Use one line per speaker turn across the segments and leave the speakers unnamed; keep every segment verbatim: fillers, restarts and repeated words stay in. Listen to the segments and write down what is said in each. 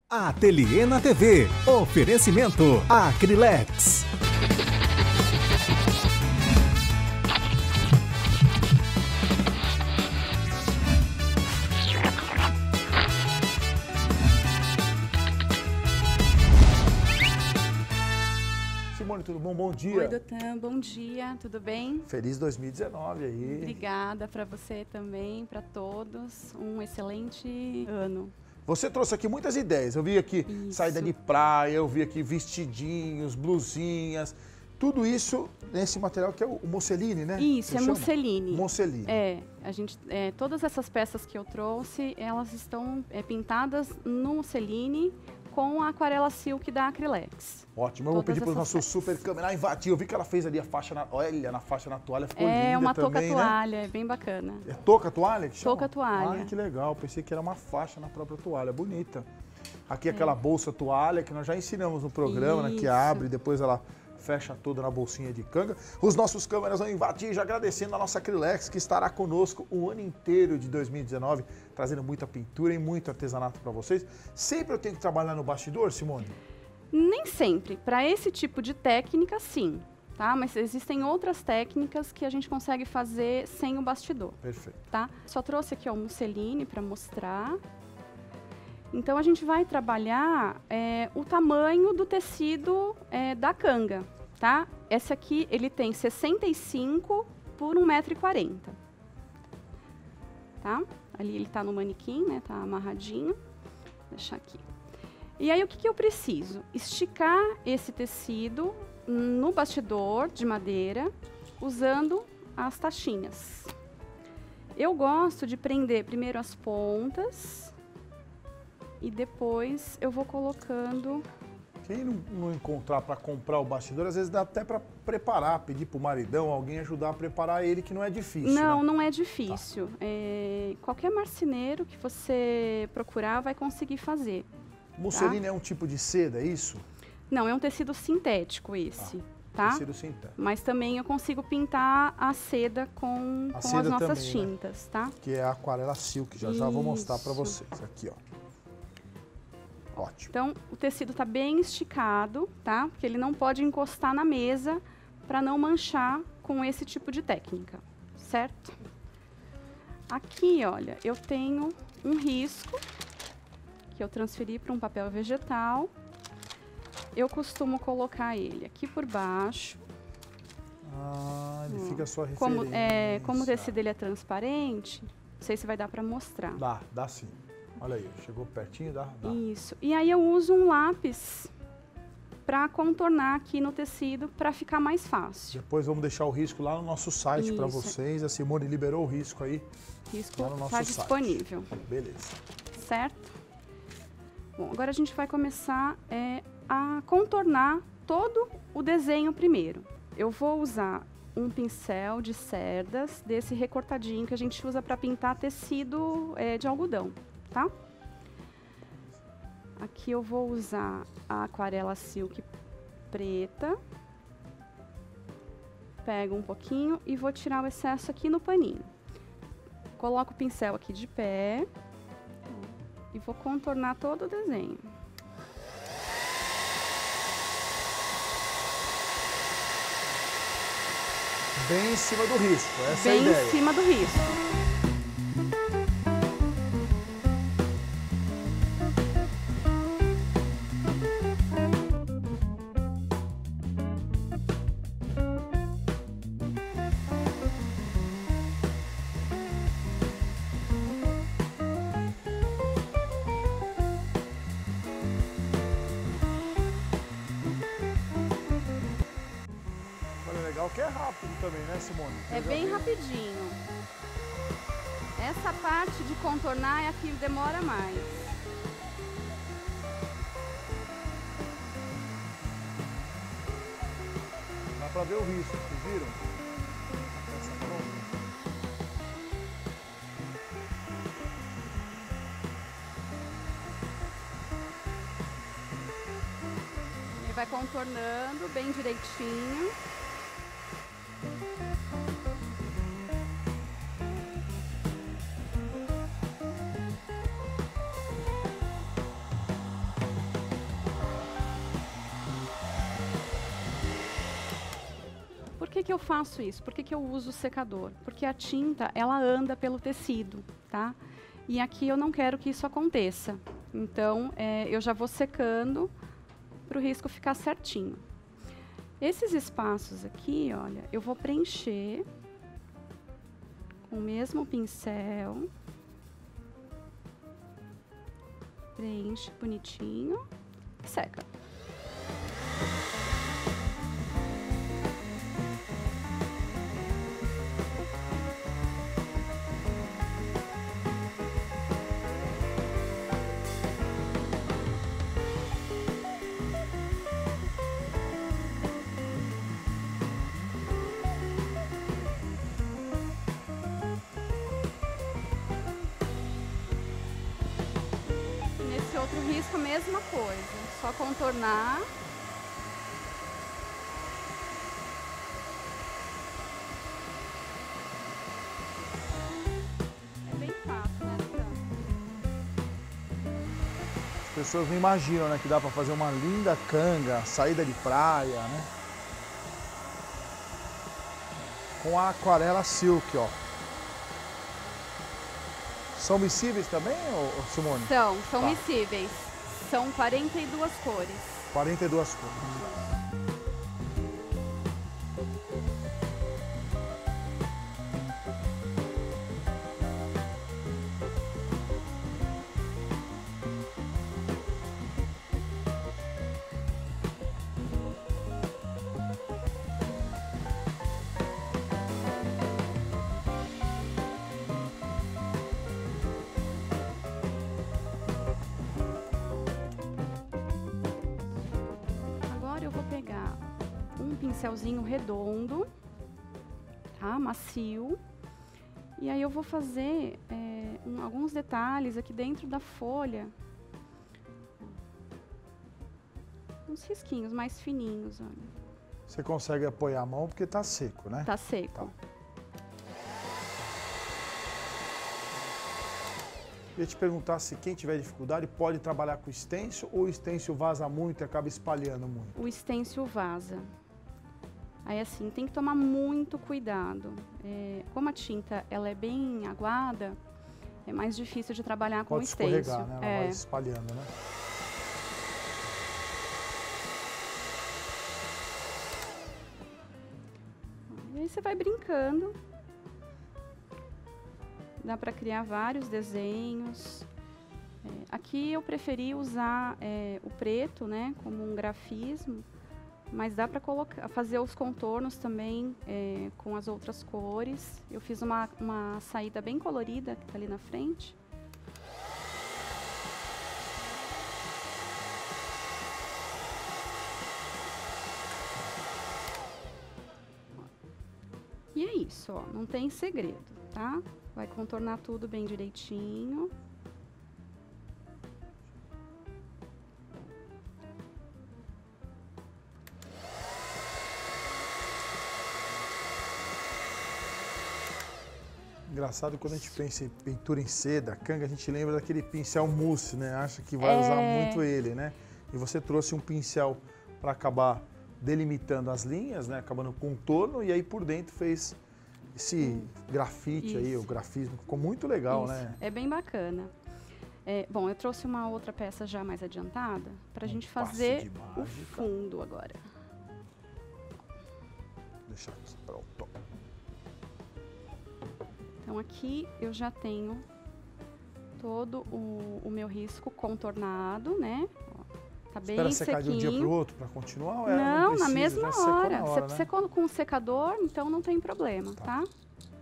Ateliê na T V. Oferecimento Acrylex.
Simone, tudo bom? Bom dia.
Oi, Doutan, bom dia, tudo bem?
Feliz dois mil e dezenove aí.
Obrigada para você também, para todos. Um excelente ano.
Você trouxe aqui muitas ideias. Eu vi aqui
Isso.
saída de praia, eu vi aqui vestidinhos, blusinhas. Tudo isso nesse material que é o musseline, né?
Isso,
Você
é
chama?
musseline.
Musseline.
É, a gente, é, todas essas peças que eu trouxe, elas estão é, pintadas no musseline com a aquarela silk da Acrylex.
Ótimo, eu vou
Todas
pedir para o
essas
nosso
peças.
super câmera invadir. Eu vi que ela fez ali a faixa, na, olha, na faixa na toalha, ficou linda também,
É uma touca
né?
toalha, é bem bacana.
É touca toalha que chama?
Touca toalha.
Ai, que legal, pensei que era uma faixa na própria toalha, bonita. Aqui é. Aquela bolsa toalha que nós já ensinamos no programa, né, que
Isso.
abre e depois ela fecha toda na bolsinha de canga. Os nossos câmeras vão invadir, já agradecendo a nossa Acrylex, que estará conosco o ano inteiro de dois mil e dezenove, trazendo muita pintura e muito artesanato para vocês. Sempre eu tenho que trabalhar no bastidor, Simone?
Nem sempre. Para esse tipo de técnica, sim. Tá? Mas existem outras técnicas que a gente consegue fazer sem o bastidor.
Perfeito.
Tá? Só trouxe aqui ó, o musseline para mostrar. Então, a gente vai trabalhar é, o tamanho do tecido é, da canga. Tá? Esse aqui, ele tem sessenta e cinco por um metro e quarenta. Tá? Ali ele está no manequim, né? Tá amarradinho. Vou deixar aqui. E aí, o que, que eu preciso? Esticar esse tecido no bastidor de madeira, usando as tachinhas. Eu gosto de prender primeiro as pontas e depois eu vou colocando...
Quem não, não encontrar para comprar o bastidor, às vezes dá até para preparar, pedir para o maridão, alguém ajudar a preparar ele, que não é difícil.
Não,
né?
não é difícil. Tá. É, qualquer marceneiro que você procurar vai conseguir fazer.
Musseline
tá?
é um tipo de seda, é isso?
Não, é um tecido sintético esse,
ah,
tá?
Tecido sintético.
Mas também eu consigo pintar a seda com,
a
com
seda
as nossas
também,
tintas,
né?
tá?
Que é a aquarela silk, já já vou mostrar para vocês. Aqui, ó. Ótimo.
Então, o tecido tá bem esticado, tá? Porque ele não pode encostar na mesa para não manchar com esse tipo de técnica, certo? Aqui, olha, eu tenho um risco que eu transferi para um papel vegetal. Eu costumo colocar ele aqui por baixo.
Ah, ele hum. fica só referência.
Como, é, como o tecido ele é transparente, não sei se vai dar para mostrar.
Dá, dá sim. Olha aí, chegou pertinho, dá, dá.
Isso. E aí eu uso um lápis para contornar aqui no tecido para ficar mais fácil.
Depois vamos deixar o risco lá no nosso site para vocês. A Simone liberou o risco aí.
O risco
lá no nosso
está
site.
disponível.
Beleza.
Certo? Bom, agora a gente vai começar é, a contornar todo o desenho primeiro. Eu vou usar um pincel de cerdas, desse recortadinho que a gente usa para pintar tecido é, de algodão, tá? Aqui eu vou usar a aquarela silk preta. Pego um pouquinho e vou tirar o excesso aqui no paninho. Coloco o pincel aqui de pé e vou contornar todo o desenho.
Bem em cima do risco, essa é a
Bem
ideia.
em cima do risco.
Legal que é rápido também, né, Simone?
É bem rapidinho. Essa parte de contornar é a que demora mais.
Dá pra ver o risco, vocês viram? Essa pronta.
Ele vai contornando bem direitinho. que que eu faço isso? Por que que eu uso o secador? Porque a tinta, ela anda pelo tecido, tá? E aqui eu não quero que isso aconteça. Então, é, eu já vou secando para o risco ficar certinho. Esses espaços aqui, olha, eu vou preencher com o mesmo pincel. Preenche bonitinho e seca. Outro risco, a mesma coisa, só contornar. É bem fácil, né,
As pessoas não imaginam, né, que dá para fazer uma linda canga, saída de praia, né? Com a aquarela silk, ó. São miscíveis também, ô, Simone?
São, são
Tá.
miscíveis. São quarenta e duas cores.
quarenta e duas cores.
Eu vou pegar um pincelzinho redondo, tá? Macio. E aí eu vou fazer é, um, alguns detalhes aqui dentro da folha. Uns risquinhos mais fininhos, olha.
Você consegue apoiar a mão porque tá seco, né?
Tá seco.
Tá. Eu ia te perguntar se quem tiver dificuldade pode trabalhar com stencil ou o stencil vaza muito e acaba espalhando muito.
O stencil vaza. Aí assim, tem que tomar muito cuidado. É, como a tinta ela é bem aguada, é mais difícil de trabalhar com
Pode
o stencil.
escorregar, né? Ela
é.
vai espalhando, né?
E aí você vai brincando. Dá para criar vários desenhos. É, aqui eu preferi usar é, o preto, né, como um grafismo, mas dá para colocar, fazer os contornos também é, com as outras cores. Eu fiz uma, uma saída bem colorida que está ali na frente. E é isso, ó, não tem segredo, tá? Vai contornar tudo bem direitinho.
Engraçado quando a gente pensa em pintura em seda, canga, a gente lembra daquele pincel mousse, né? Acha que vai é... usar muito ele, né? E você trouxe um pincel para acabar delimitando as linhas, né? Acabando com contorno, e aí por dentro fez esse grafite Isso. aí, o grafismo. Ficou muito legal,
Isso.
né?
É bem bacana. É, bom, eu trouxe uma outra peça já mais adiantada para a
um
gente fazer o fundo agora.
Deixa isso pronto.
Então aqui eu já tenho todo o, o meu risco contornado, né? Ó, tá bem
Espera secar
sequinho.
de um dia para o outro para continuar? Ou é,
não,
não precisa,
na mesma
já
hora.
na hora.
Você
né?
secou com o secador, então não tem problema, tá? tá?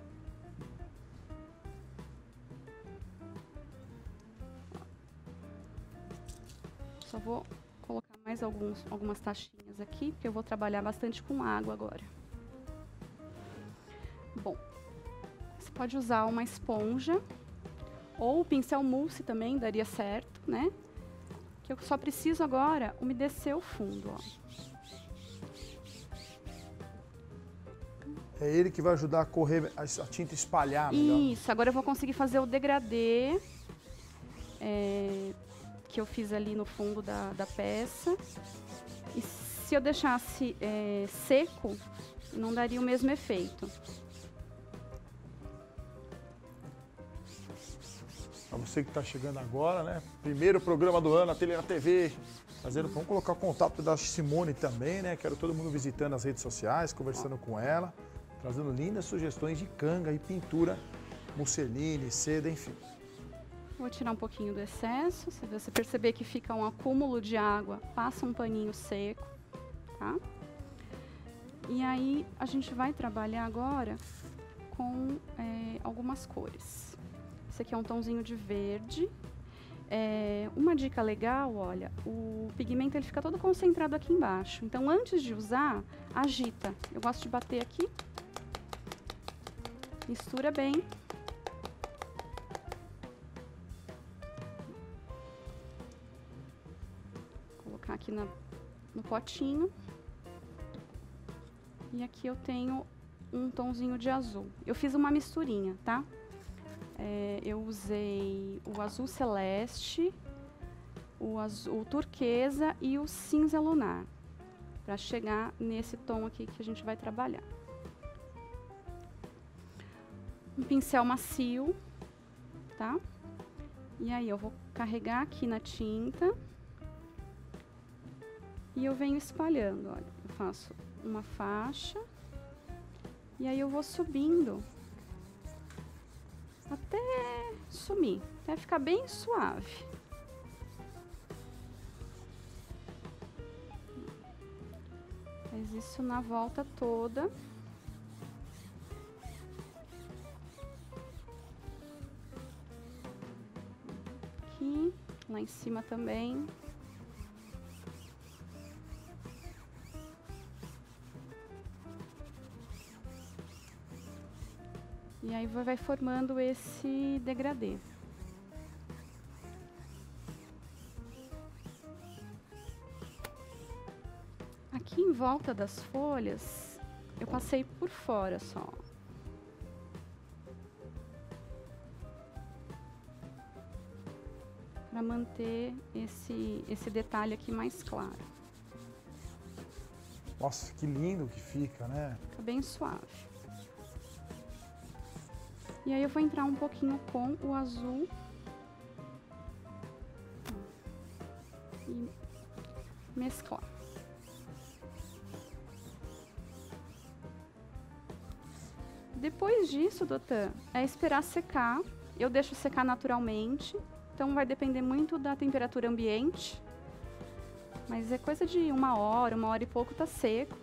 Só vou colocar mais alguns, algumas tachinhas aqui, porque eu vou trabalhar bastante com água agora. Bom, você pode usar uma esponja ou o pincel mousse também daria certo, né? Que eu só preciso agora umedecer o fundo, ó.
É ele que vai ajudar a correr, a tinta espalhar melhor.
Isso, agora eu vou conseguir fazer o degradê é, que eu fiz ali no fundo da, da peça. E se eu deixasse é, seco, não daria o mesmo efeito.
Para você que está chegando agora, né? Primeiro programa do ano, Ateliê na T V. Fazendo, vamos colocar o contato da Simone também, né? Quero todo mundo visitando as redes sociais, conversando com ela, trazendo lindas sugestões de canga e pintura, musseline, seda, enfim.
Vou tirar um pouquinho do excesso. Se você perceber que fica um acúmulo de água, passa um paninho seco, tá? E aí a gente vai trabalhar agora com é, algumas cores. Esse aqui é um tomzinho de verde. É, uma dica legal, olha, o pigmento ele fica todo concentrado aqui embaixo. Então, antes de usar, agita. Eu gosto de bater aqui. Mistura bem. Vou colocar aqui na, no potinho. E aqui eu tenho um tomzinho de azul. Eu fiz uma misturinha, tá? É, eu usei o azul celeste, o, azul, o turquesa e o cinza lunar, para chegar nesse tom aqui que a gente vai trabalhar. Um pincel macio, tá? E aí eu vou carregar aqui na tinta e eu venho espalhando, olha. Eu faço uma faixa e aí eu vou subindo até sumir, até ficar bem suave. Faz isso na volta toda. Aqui, lá em cima também. E aí vai formando esse degradê. Aqui em volta das folhas, eu passei por fora só. Para manter esse, esse detalhe aqui mais claro.
Nossa, que lindo que fica, né?
Fica bem suave. E aí eu vou entrar um pouquinho com o azul. E mesclar. Depois disso, Dotan, é esperar secar. Eu deixo secar naturalmente. Então vai depender muito da temperatura ambiente. Mas é coisa de uma hora, uma hora e pouco tá seco.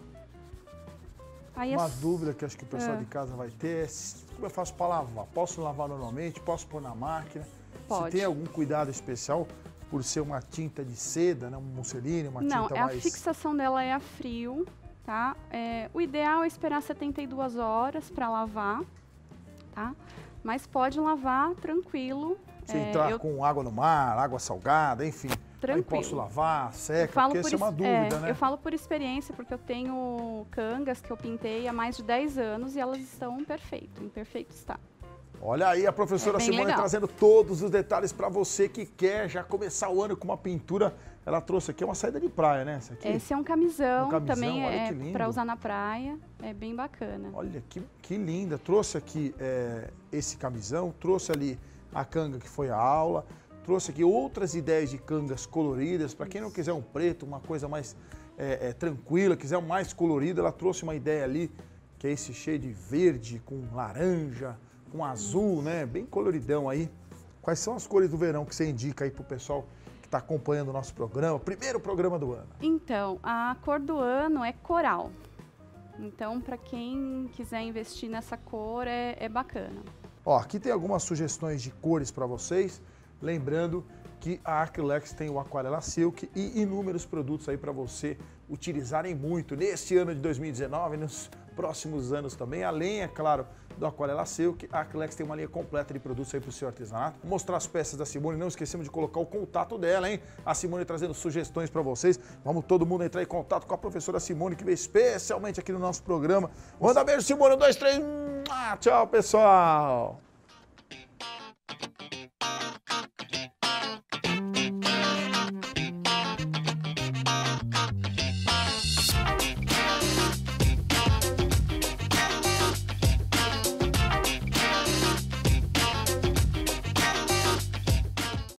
Aí
Uma
é...
dúvida que acho que o pessoal
é.
de casa vai ter é como eu faço para lavar? Posso lavar normalmente? Posso pôr na máquina?
Pode.
Se tem algum cuidado especial por ser uma tinta de seda, né? Um musseline, uma
Não,
tinta
é
mais...
a fixação dela é a frio, tá? É, o ideal é esperar setenta e duas horas para lavar, tá? Mas pode lavar tranquilo.
Se
é,
entrar
eu...
com água no mar, água salgada, enfim.
Tranquilo.
Aí posso lavar, seca,
falo
porque
por
essa é uma
ex-
dúvida,
é,
né?
Eu falo por experiência, porque eu tenho cangas que eu pintei há mais de dez anos e elas estão perfeitas, em perfeito estado.
Olha aí a professora
É bem
Simone
legal.
trazendo todos os detalhes para você que quer já começar o ano com uma pintura. Ela trouxe aqui uma saída de praia, né? Essa aqui.
Esse é um camisão,
Um camisão,
também
olha
é
que lindo.
para usar na praia, é bem bacana.
Olha que, que linda. Trouxe aqui é, esse camisão, trouxe ali a canga que foi a aula, trouxe aqui outras ideias de cangas coloridas. Para quem não quiser um preto, uma coisa mais é, é, tranquila, quiser um mais colorido, ela trouxe uma ideia ali, que é esse cheio de verde com laranja, com azul, né? Bem coloridão aí. Quais são as cores do verão que você indica aí pro pessoal que está acompanhando o nosso programa, primeiro programa do ano?
Então, a cor do ano é coral. Então, para quem quiser investir nessa cor, é, é bacana.
Ó, aqui tem algumas sugestões de cores para vocês. Lembrando que a Acrylex tem o Aquarela Silk e inúmeros produtos aí para você utilizarem muito neste ano de dois mil e dezenove e nos próximos anos também. Além, é claro, do Aquarela Silk, a Acrylex tem uma linha completa de produtos aí para o seu artesanato. Vou mostrar as peças da Simone, não esquecemos de colocar o contato dela, hein? A Simone trazendo sugestões para vocês. Vamos todo mundo entrar em contato com a professora Simone, que veio especialmente aqui no nosso programa. Manda beijo, Simone, um, dois, três. Tchau, pessoal!